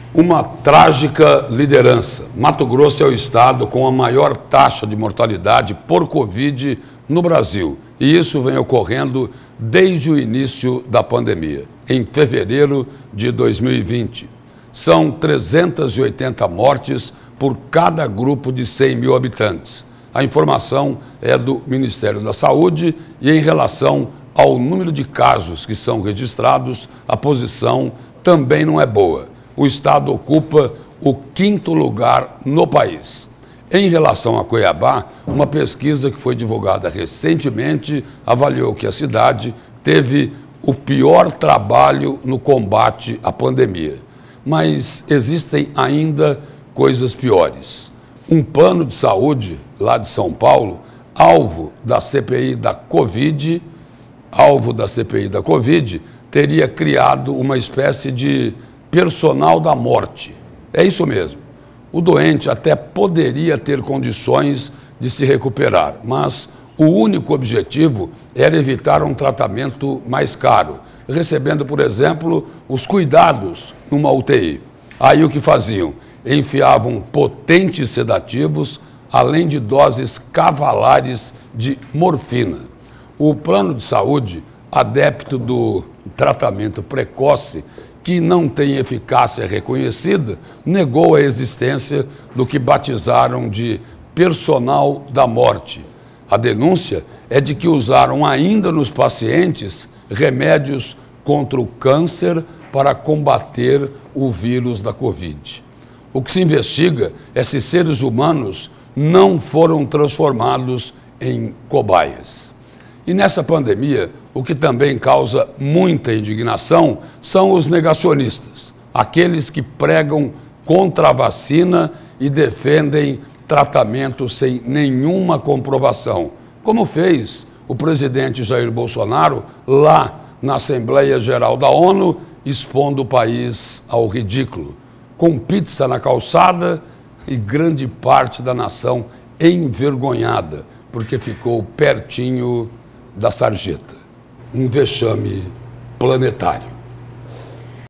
Uma trágica liderança. Mato Grosso é o estado com a maior taxa de mortalidade por Covid no Brasil. E isso vem ocorrendo desde o início da pandemia, em fevereiro de 2020. São 380 mortes por cada grupo de 100 mil habitantes. A informação é do Ministério da Saúde e, em relação ao número de casos que são registrados, a posição também não é boa. O estado ocupa o 5º lugar no país. Em relação a Cuiabá, uma pesquisa que foi divulgada recentemente avaliou que a cidade teve o pior trabalho no combate à pandemia. Mas existem ainda coisas piores. Um plano de saúde lá de São Paulo, alvo da CPI da Covid, teria criado uma espécie de personal da morte. É isso mesmo. O doente até poderia ter condições de se recuperar, mas o único objetivo era evitar um tratamento mais caro, recebendo, por exemplo, os cuidados numa UTI. Aí o que faziam? Enfiavam potentes sedativos, além de doses cavalares de morfina. O plano de saúde, adepto do tratamento precoce, que não tem eficácia reconhecida, negou a existência do que batizaram de personal da morte. A denúncia é de que usaram ainda nos pacientes remédios contra o câncer para combater o vírus da Covid. O que se investiga é se seres humanos não foram transformados em cobaias. E nessa pandemia, o que também causa muita indignação são os negacionistas, aqueles que pregam contra a vacina e defendem tratamento sem nenhuma comprovação, como fez o presidente Jair Bolsonaro lá na Assembleia Geral da ONU, expondo o país ao ridículo, com pizza na calçada e grande parte da nação envergonhada, porque ficou pertinho da sarjeta. Um vexame planetário.